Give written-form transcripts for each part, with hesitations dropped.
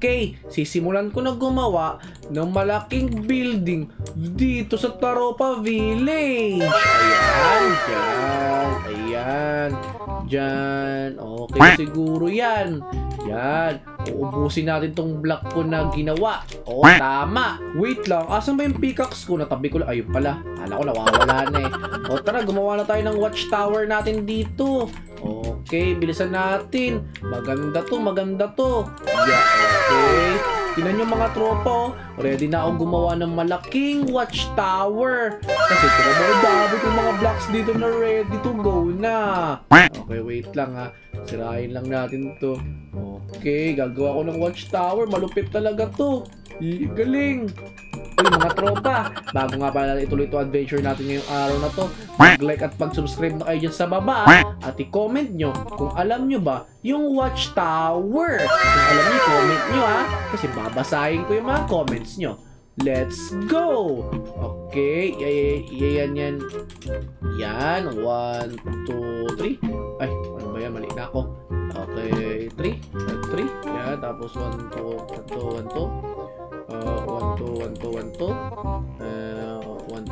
Okay, sisimulan ko na gumawa ng malaking building dito sa Taropa Village. Ayan, dyan. Ayan, dyan. Okay, siguro yan. Yan. Uubusin natin tong block ko na ginawa. Oo, tama. Wait lang. Asan ba yung pickaxe ko? Natabi ko lang. Ayun pala. Kala ko nawawala na eh. O tara, gumawa na tayo ng watchtower natin dito. Okay, bilisan natin. Maganda to, maganda to. Yeah, okay. Tingnan nyo mga tropa. Ready na akong gumawa ng malaking watchtower. Kasi dami kong mga blocks dito na ready to go na. Okay, wait lang ha. Sirain lang natin to. Okay, gagawa ko ng watchtower. Malupit talaga to. Galing. Uy mga tropa, bago nga pala natin ituloy ito adventure natin ngayong araw na to, mag-like at pag-subscribe na kayo dyan sa baba at i-comment nyo kung alam nyo ba yung watchtower. Kung alam nyo, comment nyo ha, kasi babasahin ko yung mga comments nyo. Let's go! Okay, yan. Yan, 1, 2, 3. Ay, ano ba yan? Mali na ako. Okay, 3. Yan, tapos 1, 2, 1, 2, 1, 2. 1, 2, 1, 2, 1, 2. 1,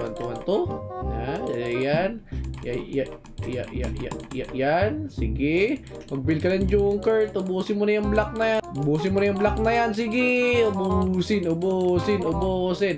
2, 1, 2, 1, 2. Yan. Sige. Mag-build ka ng junker. Ubusin mo na yung block na yan. Sige. Ubusin.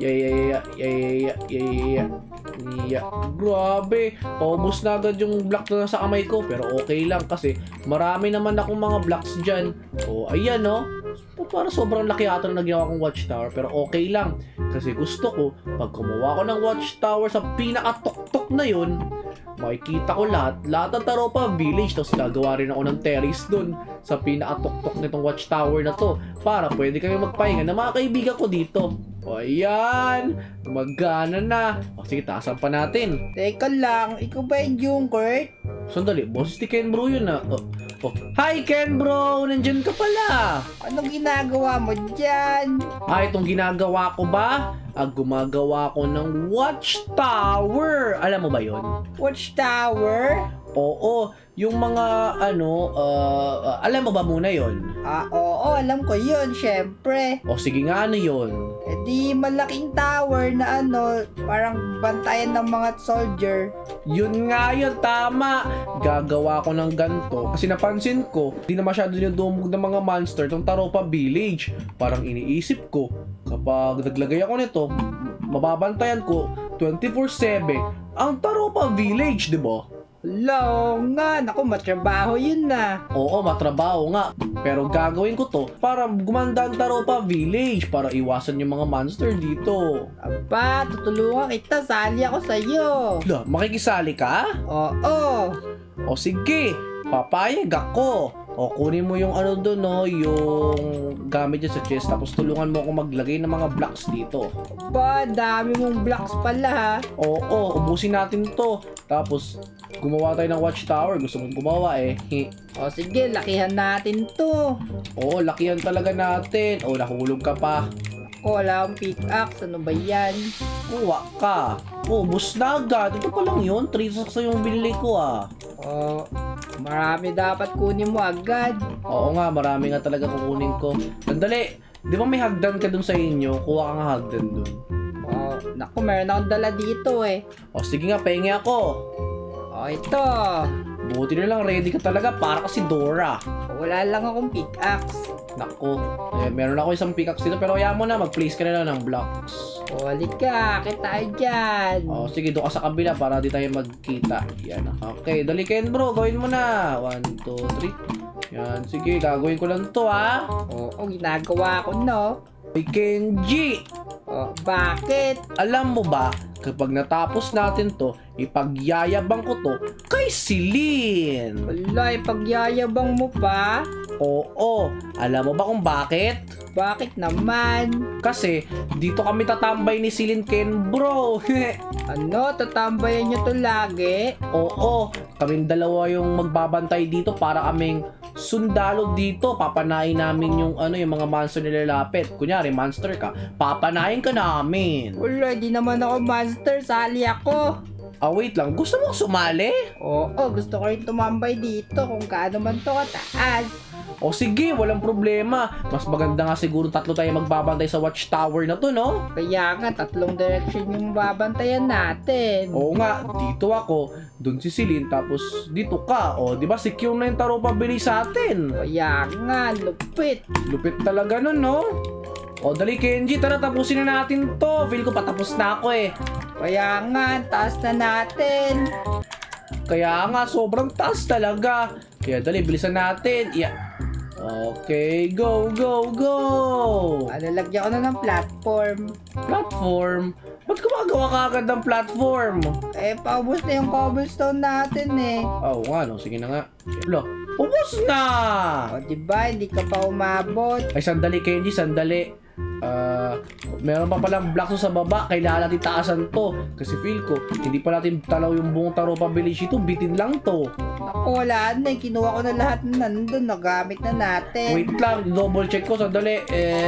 Grabe. Paubos na agad yung block na nasa kamay ko. Pero okay lang kasi marami naman akong mga blocks dyan. Ayan para sobrang laki ata na ginawa kong watchtower. Pero okay lang. Kasi gusto ko, pag gumawa ko ng watchtower sa pinaka-tok-tok na yun, makikita ko lahat ng Taropa Village. Tapos gagawa rin ako ng terrace dun sa pinaka-tok-tok nitong watchtower na to. Para pwede kami magpahinga ng mga kaibigan ko dito. Ayan. Magana na. Sige, taasan pa natin. Teka lang, ikaw ba yung Junker? Sandali, boses ni Ken Bro yun Hi Ken Bro! Nandyan ka pala! Anong ginagawa mo dyan? Itong ginagawa ko ba? Gumagawa ko ng watchtower! Alam mo ba yon? Watchtower? Oo, yung mga alam mo ba muna yon? Oo, alam ko yun, syempre. Sige nga, ano yon? Di malaking tower na parang bantayan ng mga soldier. Yun nga yun, tama. Gagawa ko ng ganito. Kasi napansin ko, di na masyado yung dumog ng mga monster tong Taropa Village. Parang iniisip ko, kapag naglagay ako nito, mababantayan ko 24/7 ang Taropa Village, di ba? Hello nga, naku, matrabaho yun na. Oo, matrabaho nga. Pero gagawin ko to para gumanda ang Taropa Village, para iwasan yung mga monster dito. Aba, tutulungan kita, sali ako sa'yo. Makikisali ka? Oo. Sige, papayag ako. Kunin mo yung yung gamit dyan sa chest, tapos tulungan mo ako maglagay ng mga blocks dito. Ba, dami mong blocks pala ha. Oo, ubusin natin to. Tapos, gumawa tayo ng watchtower. Gusto mong gumawa sige, lakihan natin to. Oo, lakihan talaga natin. Nahulog ka pa. Wala akong pickaxe. Ano ba yan? Kuha ka. Ubus na agad. Ito pa lang yun. 3 sacks yung binili ko Marami dapat kunin mo agad. Oo nga, marami nga talaga kukunin ko. Sandali, di ba may hagdan ka dun sa inyo? Kuha ka nga hagdan dun. Naku, meron akong dala dito sige nga, pahingi ako. Ito. Buti na lang, ready ka talaga para kasi Dora. Wala lang akong pickaxe. Naku, meron ako isang pickaxe dito, pero kaya mo na, mag-place ka na lang ng blocks. Halika, kita dyan. Sige, doon ka sa kabila para di tayo magkita. Yan. Okay, dali Ken Bro, gawin mo na. 1, 2, 3. Yan, sige, gagawin ko lang to Ginagawa ko Hey Kenji! Bakit? Alam mo ba, kapag natapos natin to, ipagyayabang ko to kay Celine. Wala, ipagyayabang mo pa? Oo, alam mo ba kung bakit? Bakit naman? Kasi dito kami tatambay ni Celine Ken Bro. Tatambayan nyo to lagi? Oo, kaming dalawa yung magbabantay dito para kaming sundalo dito. Papanayin namin yung yung mga monster nilalapit. Kunyari, monster ka, papanayin ka namin. Wala, di naman ako monster. Sali ako. Wait lang. Gusto mo sumali? Oo, gusto ko rin tumambay dito kung kaano man to kataas. O sige, walang problema. Mas maganda nga siguro tatlo tayo magbabantay sa watchtower na to, no? Kaya nga, 3 direction yung babantayan natin. Oo nga, dito ako, dun si Celine, tapos dito ka. O, di ba secure na yung Taropa Village sa atin? Kaya nga, lupit. Lupit talaga nun, no? O, dali Kenji, tara tapusin na natin to. Feel ko patapos na ako eh. Kaya nga, taas na natin. Kaya nga, sobrang taas talaga. Kaya dali, bilisan natin. Yeah. Okay, go, go, go! Lagyan ko na ng platform. Platform? Ba't gumagawa ka agad ng platform? Paubos na yung cobblestone natin eh. Oo nga, no? Sige na nga. Wala, ubos na! O diba, hindi ka pa umabot. Ay, sandali Kenji, sandali. Meron pa palang blocks sa baba. Kailangan natin taasan to. Kasi feel ko, hindi pa natin talaw yung buong Taropa Village ito. Bitin lang to. Ako, wala na eh. Kinuha ko na lahat na nandun. Nagamit na natin. Wait lang, double check ko. Sandali.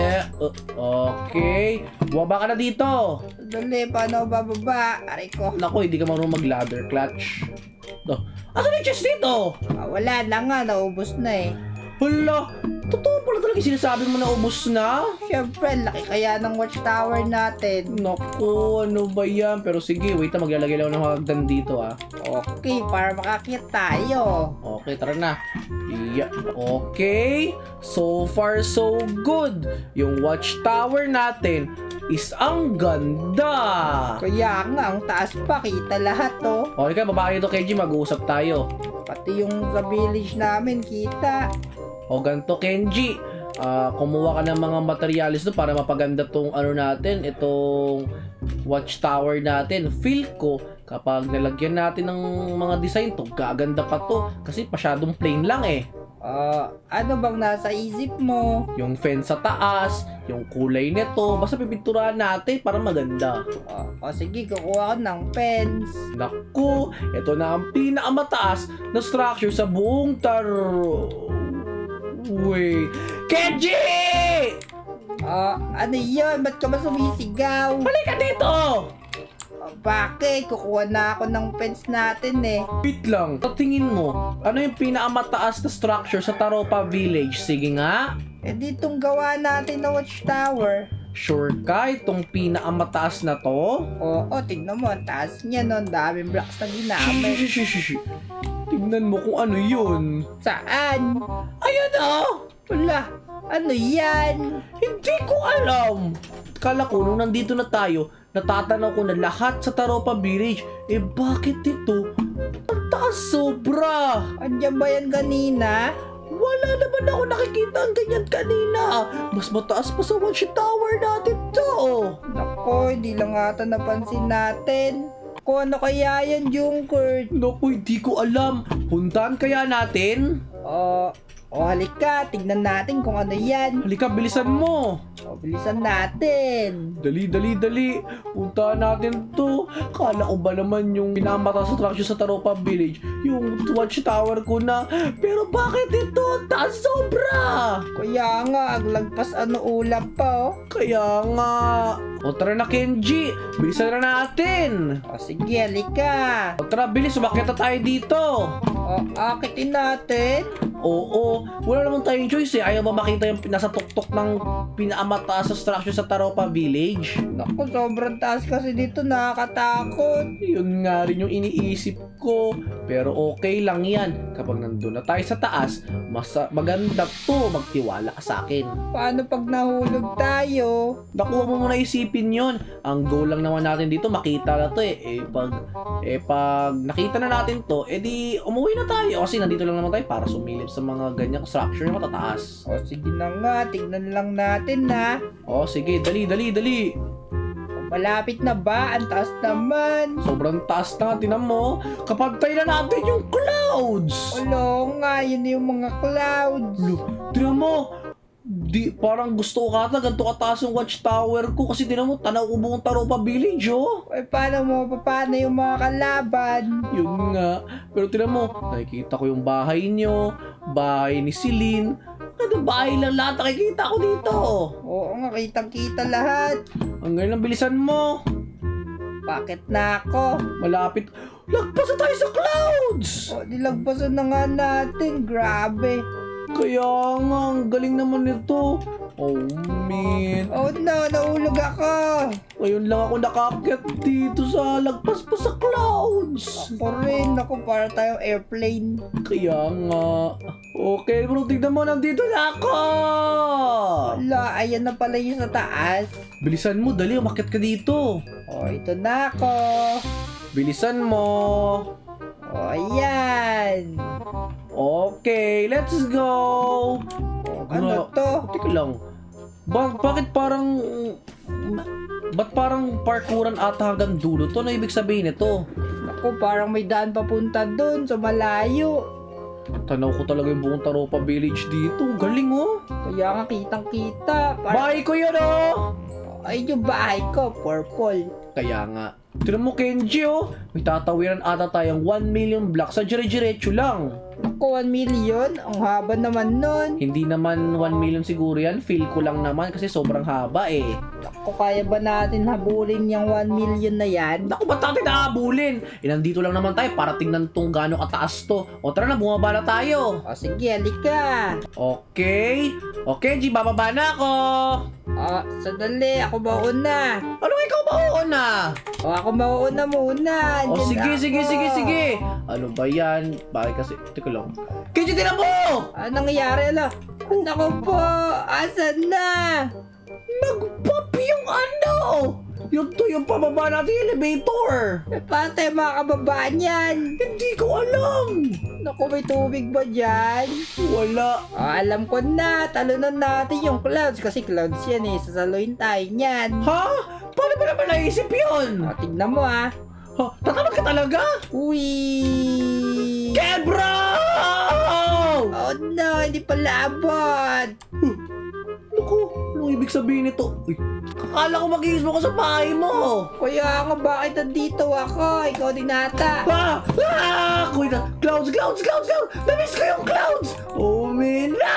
Okay. Bumaba ka na dito. Dali, paano bababa? Aray ko. Naku, hindi ka marunong mag-ladder clutch. Asan yung chest dito? Wala na nga. Naubos na eh. Hala, totoo pala talaga sinasabi mo na ubos na? Siyempre, laki kaya ng watchtower natin. Naku, ano ba yan? Pero sige, wait na, maglalagay lang ng hagdan dito ah. Okay, para makakit tayo. Okay, tara na. Yeah. Okay, so far so good. Yung watchtower natin is ang ganda. Kaya nga, ang taas pa. Kita lahat oh. Okay ka, baba kayo Kenji, mag-uusap tayo. Pati yung sa village namin, kita. O ganito Kenji, kumuha ka ng mga materials do para mapaganda tong ano natin, itong watchtower natin. Feel ko kapag nalagyan natin ng mga design to, gaganda pa to kasi masyadong plain lang eh. Ano bang nasa isip mo? Yung fence sa taas, yung kulay nito, basta pipinturahan natin para maganda. Sige, kukuha ko ng pens. Naku, ito na ang pinakamataas na structure sa buong Wait. Kenji! Ano yun? Ba't ka ba sumisigaw? Halika dito! Bakit? Kukuha na ako ng pens natin eh. Wait lang, sa tingin mo, ano yung pinakamataas na structure sa Taropa Village? Sige nga. Ditong gawa natin na watchtower. Sure ka itong pinakamataas na to? Oo, tignan mo. Ang taas niya no. Ang daming blocks na ginamit. Tignan mo kung ano yun. Saan? Ayun oh! Wala. Ano yan? Hindi ko alam. Kala ko nung nandito na tayo, natatanaw ko na lahat sa Taropa Village. Bakit ito? Ang taas sobra! Andiyan ba yan kanina? Wala naman ako nakikita ang ganyan kanina. Mas mataas pa sa watchtower natin to. Nako, hindi lang ata napansin natin. Kung ano kaya yan, Junker? Naku, hindi ko alam. Puntahan kaya natin? Halika, tignan natin kung ano yan. Halika, bilisan mo. Bilisan natin. Dali. Puntahan natin to. Kala ko ba naman yung pinamataas sa structure sa Taropa Village, yung watchtower ko na. Pero bakit ito? Taas sobra! Kaya nga, aglagpas ano ulap pa oh. Kaya nga. O tara na Kenji, bilisan na natin. Sige, halika. O tara, bilis, umakyat na tayo dito. Akitin natin. Oo, wala naman tayong choice eh. Ayaw ba makita yung nasa tuktok ng pinakamataas sa structure sa Taropa Village? Naku, sobrang taas kasi dito, nakakatakot. Yun nga rin yung iniisip ko. Pero okay lang yan. Kapag nandun na tayo sa taas, mas maganda to. Magtiwala ka sa akin. Paano pag nahulog tayo? Nakuha mo muna isipin yun. Ang goal lang naman natin dito, makita na to eh. Pag nakita na natin to, di umuwi na tayo. Kasi nandito lang naman tayo para sumilip sa mga ganyang structure na matataas. Sige na nga, tignan lang natin na. Sige, dali. Malapit na ba? Ang taas naman. Sobrang taas na, tinan mo. Kapantay na natin yung clouds. Oo nga, yun yung mga clouds. Tinan mo. Parang gusto ko kata ganito kataas yung watchtower ko kasi tinan mo, tanaw ko buong Taropa Village oh. Paano yung mga kalaban? Yun nga. Pero tinan mo, nakikita ko yung bahay nyo, bahay ni Celine. Ano bahay lang lahat nakikita ko dito. Oo nga, kitang-kita lahat. Ang galing ng bilisan mo. Bakit na ako? Malapit. Lagpas na tayo sa clouds! Nilagpasan na nga natin. Grabe. Kaya nga, ang galing naman nito. Oh, man. Oh no, nahulog ako. Ngayon lang ako nakaakyat dito sa lagpas pa sa clouds. Ako rin, ako para tayong airplane. Kaya nga. Okay, bro, tignan mo, nandito na ako! Wala, ayan na pala yung sa taas. Bilisan mo, dali, umakyat ka dito. Oh, ito na ako. Bilisan mo. Oh, ayan. Okay, let's go! Oh, ano to? Teka lang. Bakit parang... Ba't parang parkouran ata hanggang dulo to? Ano ibig sabihin nito? Ako, parang may daan papunta dun sa malayo. Tanaw ko talaga yung buong Taropa Village dito. Galing oh! Kaya nga kitang-kita. Bahay ko yun oh! Ay, yung bahay ko, purple. Kaya nga. Tignan mo Kenji oh! May tatawiran ata tayong 1 million blocks sa dire-diretso lang. Ako, 1 million? Ang haba naman nun. Hindi naman 1 million siguro yan. Feel ko lang naman kasi sobrang haba eh. Ako, kaya ba natin habulin yung 1 million na yan? Naku, ba't natin nahabulin? Nandito lang naman tayo para tingnan tong gaano kataas to. O tara na, bumaba na tayo. O sige, halika. Okay. Okay, G, bababa na ako. Sandali, ako mauna. Ano ikaw mauuna? Ako mauna muna. O Andyan sige, ako. sige. Ano ba yan? Bakit kasi? Teka lang. Kenji, tinan mo! Anong nangyayari? Naku po, asan na? Nag-pop yung ano! Yung pababa natin yung elevator! Paano tayo makakababa niyan? Hindi ko alam! Naku, may tubig ba dyan? Wala. Alam ko na, talunan natin yung clouds kasi clouds yan eh, sasaluin tayo niyan. Ha? Paano ba naman naisip yun? Tignan mo Ha? Tatanong ka talaga? Uy! Kebra! Oh no, hindi pala abot. Naku, anong ibig sabihin nito? Uy, kakala ko mag-iismo ko sa bahay mo! Kaya nga, bakit nandito ako? Ikaw din nata. Kuy na! Clouds! Namiss ko yung clouds! Oh, man na!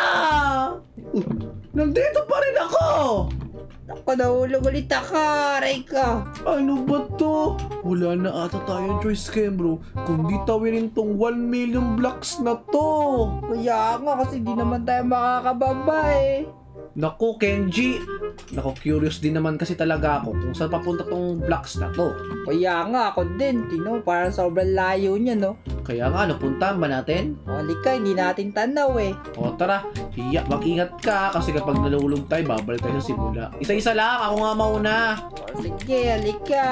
Nandito pa rin ako! Ako, nahulog ulit ako. Aray ko. Ano ba to? Wala na ata tayong choice, Kembro. Kundi tawirin tong 1 million blocks na to. Kaya nga, kasi di naman tayo makakababa eh. Naku, Kenji. Naku, curious din naman kasi talaga ako kung saan papunta tong blocks na to. Kaya nga, ako din. Tino, parang sobrang layo niya, no? Kaya nga, napuntahan ba natin? O, halika, hindi natin tanaw eh. O tara, mag-ingat ka kasi kapag nalulog tayo, babalik tayo sa simula. Isa-isa lang, ako nga mauna. O, sige, halika.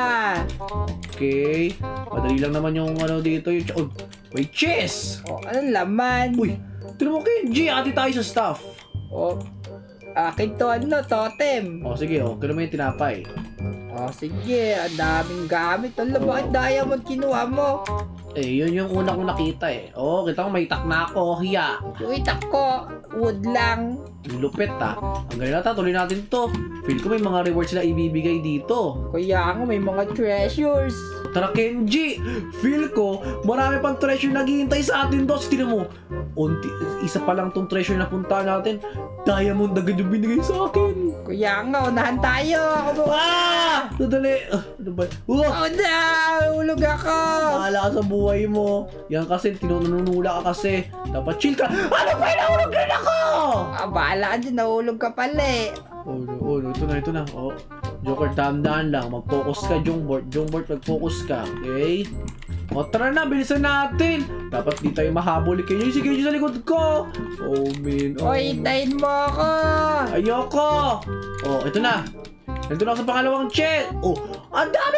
Okay, madali lang naman yung ano dito. Oh, may chess! O, anong laman? Uy, tinan mo Kenji, ati tayo sa stuff. O, akin to, totem. O sige, kailan mo yung tinapay? O, sige, ang daming gamit. Alam, bakit diamond kinuha mo? Eh, yun yung una kong nakita eh. Oo, kita ko may itak na ako, hiya. Yung itak ko, wood lang. Yung lupit ha. Ang galing natin, tuloy natin to. Feel ko may mga rewards sila ibibigay dito. Kaya nga, may mga treasures. Tara Kenji, feel ko marami pang treasure naghihintay sa atin to. Tignan mo, isa pa lang tong treasure na punta natin. Diamond agad yung binigay sa akin. Kaya nga, unahan tayo. Ako mo. Sadali. Ano ba? Oh no! Ulog ako! Bahala ka sa buhay mo. Yan kasi, nanunula ka kasi. Dapat chill ka. Ano ba? Nahulog rin ako! Bahala ka dyan. Nahulog ka pala eh. Oh, ito na. Oh. Joker, dahan-dahan lang. Mag-focus ka, Jongbort. Jongbort, mag-focus ka. Okay? O, tara na. Bilisan natin. Dapat di tayo mahabol. Sige, sa likod ko. Oh, man. Oy, hintayin mo ako! Ayoko! Oh, ito na. Nandito na ako sa pangalawang check. Oh, ang dami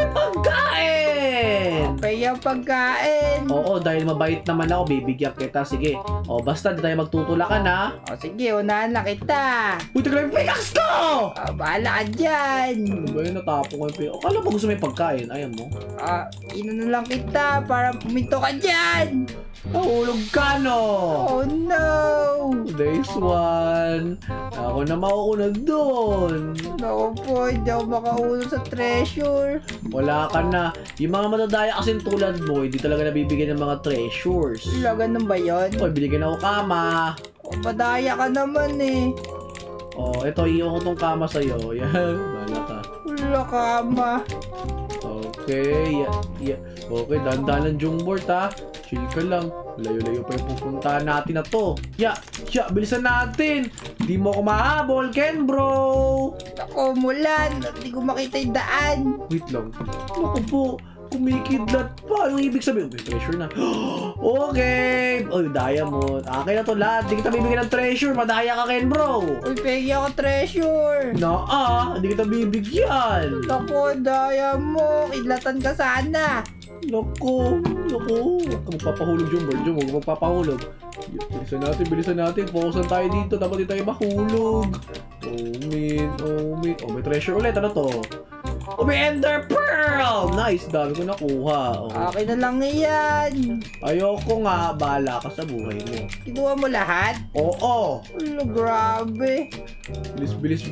pagkain! Okay yung pagkain. Oo, dahil mabait naman ako, bibigyan kita. Sige. Oh, basta di tayo magtutulakan ha. O sige, unahan na kita. Uy, tagal yung pickaxe ko! Bahala ka dyan. Ano ba yun? Natapong ko yung pickaxe. Akala mo gusto mo yung pagkain. Ayaw mo. Ino na lang kita para puminto ka dyan. Nahulog ka, no? Oh no! Next one. Ako na mauuna doon. Naku po, hindi ako makaulong sa treasure. Wala ka na. Yung mga matadaya kasing tulad mo, hindi talaga nabibigyan ng mga treasures. Wala, ganun ba yun? Oy, binigyan ako kama. O, madaya ka naman eh. Oh, ito, iyo ko tong kama sa'yo. Yan, bala ka. Wala kama. Okay, okay, dahan-dahan lang Jungbort ha. Chill ka lang. Layo-layo pa yung pupuntahan natin na to. Bilisan natin. Di mo ako mahabol, Ken bro. Ako, mulan. Hindi ko makita yung daan. Wait lang. Naku po, kumikidlat pa. Anong ibig sabihin? Okay, treasure na. Okay. Oh, diamond. Akin na to lahat. Di kita bibigyan ng treasure. Madaya ka, Ken bro. Uy, pegi ako treasure. Di kita bibigyan. Ako, daya mo. Kidlatan ka sana. Loko. Huwag ka magpapahulog, Jungbort. Huwag ka magpapahulog. Bilisan natin. Focusan tayo dito. Dapat di tayo mahulog. Oh, man. Oh, may treasure ulit. Ano to? Oh, may Ender Pearl! Nice. Dami ko nakuha. Oh. Akin na lang yan. Ayoko nga. Bahala ka sa buhay mo. Kinuha mo lahat? Oo. Ulo, grabe. Bilis.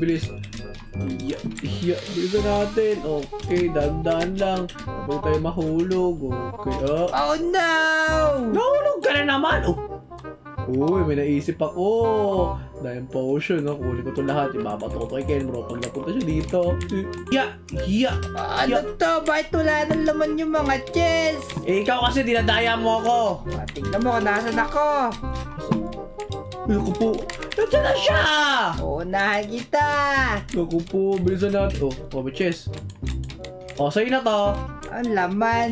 Bilisan natin. Okay, dahan-dahan lang. Dapat tayo mahulog. Okay, Oh no! Nahulog ka na naman! Uy, may naisip ako. Dahil potion, kunin ko ito lahat. Ibabato ko ito kay Ken bro. Pag napunta siya dito. Ano to? Bakit wala nang laman yung mga chest? Ikaw kasi dinadaya mo ako. Tingnan mo kung nasan ako. Naku po. Nandiyan na siya! Unahan kita. Naku po, bilisan natin. May chest. Sa'yo na to. Ang laman.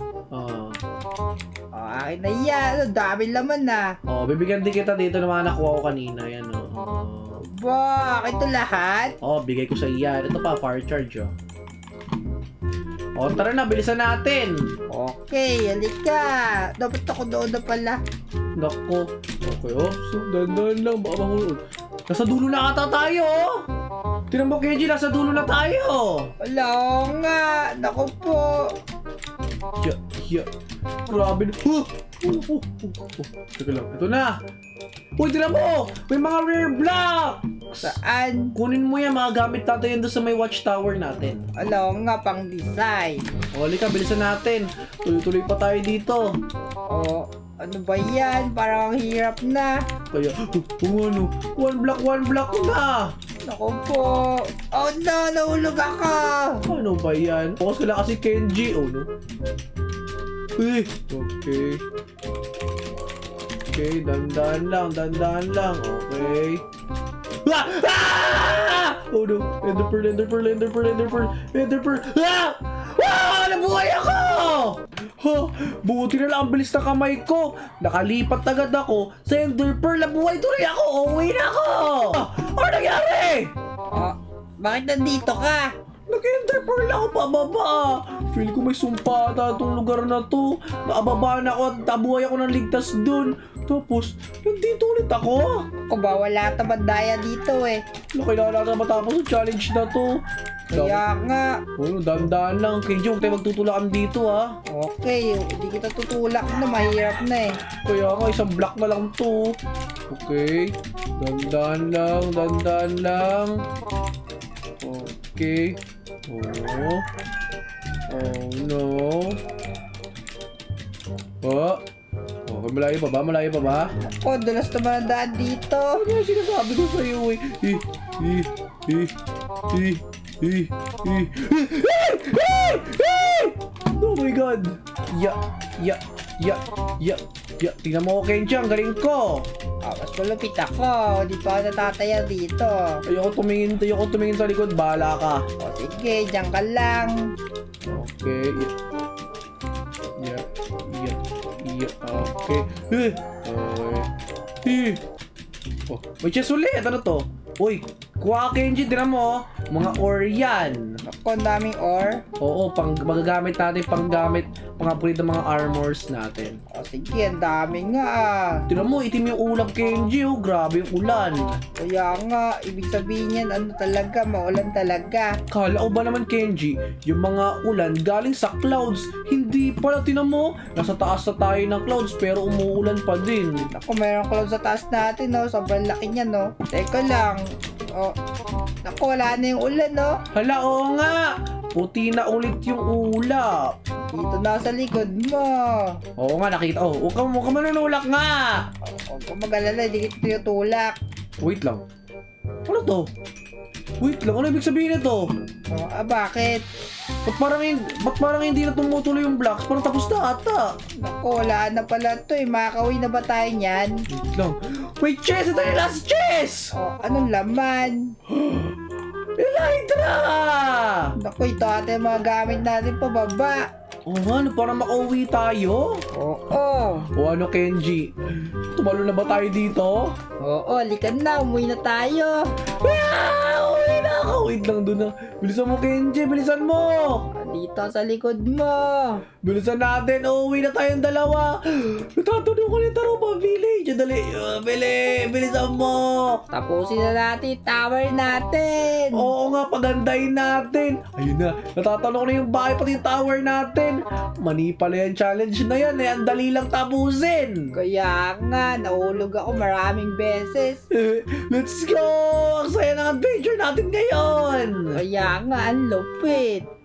Akin na yan. Ang dami laman na. Bibigyan din kita dito ng mga nakuha ko kanina. Yan, Ba, akin to lahat? bigay ko sa iyan. Ito pa, fire charge, tara na, bilisan natin. Okay, halika. Dapat ako doon na pala. Nako. Okay, so, dandan lang. Baka mahulog. Nasa dulo na ata tayo, Tinan mo, Kenji, nasa dulo na tayo. Wala nga. Naku po. Grabe na. Teka lang, ito na. Uy, tinan mo! May mga rare block! Saan? Kunin mo yan, mga gamit natin yun doon sa may watchtower natin. Wala nga, pang design. Halika, bilisan natin. Tuloy-tuloy pa tayo dito. Ano ba yan? Parang ang hirap na. Kaya, one block na! Naku po. Oh no, nahulog ako. Ano ba yan? Focus ka lang kasi Kenji. No? Okay. Okay, dandan lang. Okay. Oh no, Ender Pearl. Nabuhay ako! Buti na lang ang bilis na kamay ko. Nakalipat agad ako sa Ender Pearl. Nabuhay tuloy ako. Uwi na ako. Ano nangyari? Bakit nandito ka? Nag-Ender Pearl ako pababa. Feel ko may sumpata itong lugar na to. Nakababa na ako at nabuhay ako ng ligtas dun. Tapos, nandito ulit ako. Ako ba, wala tabandaya dito eh. Kailangan natin matapos ang challenge na to. Kaya nga. Dandaan lang. Kenji, huwag tayo magtutulakan dito Okay, hindi kita tutulak na. Mahirap na eh. Kaya nga, isang block na lang to. Okay. Dandaan lang. Okay. Oh no. Okay, malayo pa ba? Ako, dulas naman ang daan dito. Ano yung sinasabi ko sa'yo Oh my god! Tingnan mo ko, Kenji, ang galing ko! Mas malupit ako. Di pa ako natataya dito. Ayoko tumingin sa likod, bahala ka. Sige, diyan ka lang. Okay. Okay. May chest ulit. Ano to? Uy, kuha Kenji, tinan mo. Mga ore yan. Ako, ang daming ore. Oo, magagamit natin pang-upgrade ng mga armors natin. Sige, ang dami nga. Tinan mo, itim yung ulap Kenji. Grabe yung ulan. Kaya nga, ibig sabihin yan, maulan talaga. Kala ko ba naman Kenji, yung mga ulan galing sa clouds. Hindi pala, tinan mo. Nasa taas na tayo ng clouds pero umuulan pa din. Ako, mayroong clouds sa taas natin, sobrang laki niya, Teka lang. Naku, wala na yung ulan, Hala, oo nga. Puti na ulit yung ulap. Dito na sa likod mo. Oo nga, nakita. Huwag ka manunulak nga. Huwag ka mag-alala, hindi kita tinutulak. Wait lang. Ano to? Wait lang, ano ibig sabihin nito? Oh, bakit? Ba't parang hindi na tumutuloy yung blocks? Parang tapos na ata. Naku, wala na pala to eh. Makakauwi na ba tayo niyan? Wait lang. May chest! Ito yung last chest! Oh, anong laman? Elytra! Naku, ito ate yung mga gamit natin pababa. Oo nga, ano, parang makauwi tayo? Oo. O ano, Kenji? Tumalo na ba tayo dito? Oo, likan na. Umuwi na tayo. Uwi na ako! Wait lang doon na. Bilisan mo, Kenji! Bilisan mo! Dito sa likod mo. Bilisan natin! Uuwi na tayong dalawa! Natatanong ko ni Taropa Village! Dali! Bilisan mo! Tapusin na natin yung tower natin. Oo nga, pagandahin natin! Ayun na! Natatanong ko na yung bahay pati yung tower natin! Mani pala yung challenge na yan eh! Ang dali lang tapusin! Kaya nga, nahulog ako maraming beses. Let's go! Ang saya ng adventure natin ngayon! Kaya nga, ang lupit.